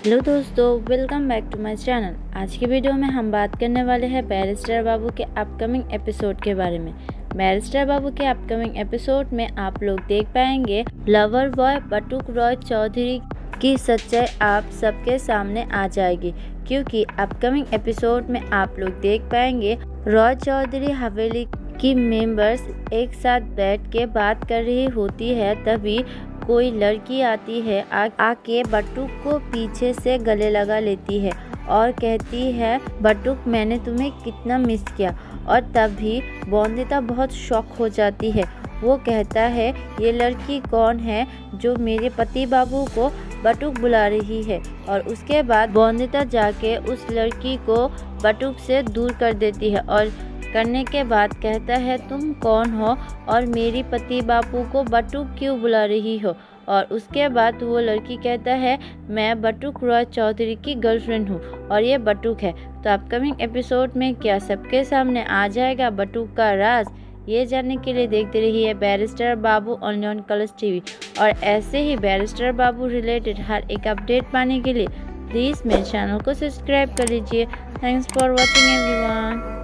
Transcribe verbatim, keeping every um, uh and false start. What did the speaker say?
Hello दोस्तों, welcome back to my channel. आज की वीडियो में हम बात करने वाले हैं बैरिस्टर बाबू के अपकमिंग एपिसोड के बारे में। बैरिस्टर बाबू के अपकमिंग एपिसोड में आप लोग देख पाएंगे लवर बॉय बटुक रॉय चौधरी की सच्चाई आप सबके सामने आ जाएगी, क्योंकि अपकमिंग एपिसोड में आप लोग देख पाएंगे रॉय चौधरी हवेली की मेंबर्स एक साथ बैठ के बात कर रही होती है। तभी कोई लड़की आती है, आ, आके बटुक को पीछे से गले लगा लेती है और कहती है, बटुक मैंने तुम्हें कितना मिस किया। और तभी बोंदिता बहुत शॉक हो जाती है। वो कहता है, ये लड़की कौन है जो मेरे पति बाबू को बटुक बुला रही है। और उसके बाद बोंदिता जाके उस लड़की को बटुक से दूर कर देती है और करने के बाद कहता है, तुम कौन हो और मेरी पति बापू को बटुक क्यों बुला रही हो। और उसके बाद वो लड़की कहता है, मैं बटुक रॉय चौधरी की गर्लफ्रेंड हूँ और ये बटुक है। तो अपकमिंग एपिसोड में क्या सबके सामने आ जाएगा बटुक का राज? ये जानने के लिए देखते रहिए barrister Babu only on Colors TV. और ऐसे ही बैरिस्टर बाबू रिलेटेड हर एक अपडेट पाने के लिए प्लीज़ मेरे चैनल को सब्सक्राइब कर लीजिए। Thanks for watching everyone.